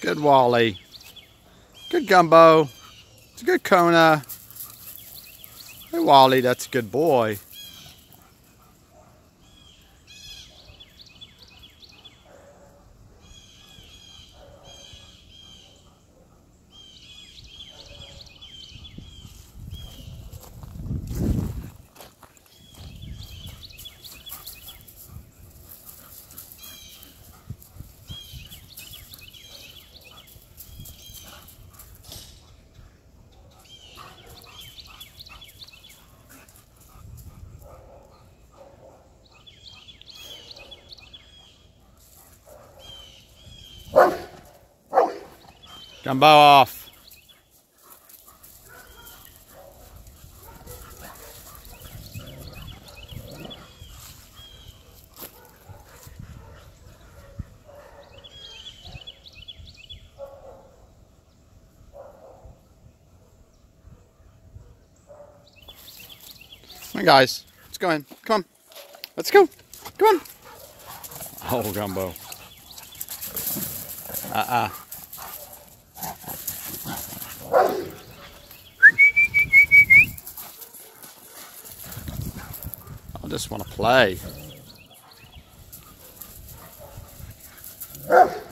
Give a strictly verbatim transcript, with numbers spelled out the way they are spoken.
Good Wally. Good Gumbo. It's a good Kona. Hey Wally, that's a good boy. Gumbo off. Come on, guys. Let's go in. Come on. Let's go. Come on. Oh, Gumbo. Uh-uh. I just want to play.